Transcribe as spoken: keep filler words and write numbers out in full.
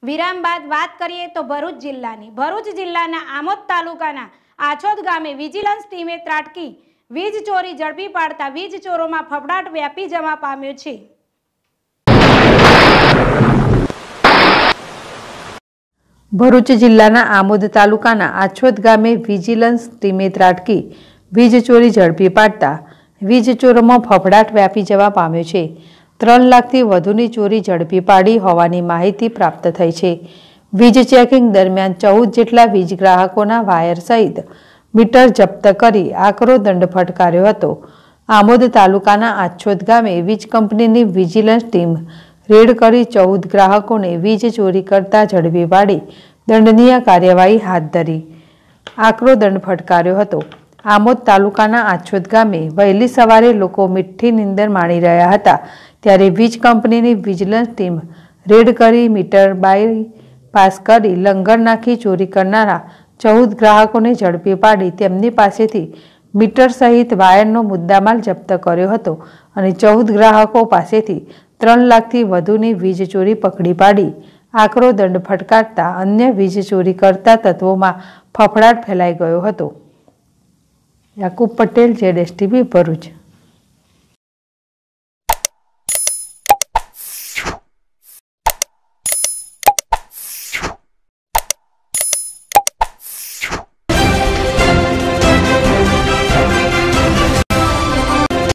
વિરામ બાદ વાત કરીએ તો ભરૂચ જિલ્લાની ભરૂચ જિલ્લાના આમોદ તાલુકાના આછોદ ગામે વિજિલન્સ ટીમે ત્રાટકી વીજ ચોરી ઝડપી પાડતા વીજ ચોરોમાં ફફડાટ વ્યાપી જવા પામ્યો છે। ભરૂચ જિલ્લાના આમોદ તાલુકાના આછોદ ગામે વિજિલન્સ ટીમે ત્રાટકી વીજ ચોરી ઝડપી પાડતા વીજ ચોરોમાં ફફડાટ વ્યાપી જવા પામ્યો છે। ત્રણ લાખથી વધુની ચોરી ઝડપી પાડી હોવાની માહિતી પ્રાપ્ત થઈ છે। વીજ ચેકિંગ દરમિયાન ચૌદ જેટલા વીજ ગ્રાહકોના વાયર સહિત મીટર જપ્ત કરી આકરો દંડ ફટકાર્યો હતો। આમોદ તાલુકાના આછોદ ગામે વીજ કંપનીની વિજિલન્સ ટીમ રેડ કરી ચૌદ ગ્રાહકોને વીજ ચોરી કરતા ઝડપી પાડી દંડનીય કાર્યવાહી હાથ ધરી આકરો દંડ ફટકાર્યો હતો। આમોદ તાલુકાના આછોદ ગામે વહેલી સવારે લોકો મીઠી નીંદર માણી રહ્યા હતા ત્યારે વીજ કંપનીની વિજિલન્સ ટીમ રેડ કરી મીટર બાય પાસ કરી લંગર નાખી ચોરી કરનારા ચૌદ ગ્રાહકોને ઝડપી પાડી તેમની પાસેથી મીટર સહિત વાયરનો મુદ્દામાલ જપ્ત કર્યો હતો અને ચૌદ ગ્રાહકો પાસેથી ત્રણ લાખથી વધુની વીજ ચોરી પકડી પાડી આકરો દંડ ફટકારતા અન્ય વીજ ચોરી કરતા તત્વોમાં ફફડાટ ફેલાઈ ગયો હતો। Yakub Patel, Z S TV, Bharuch.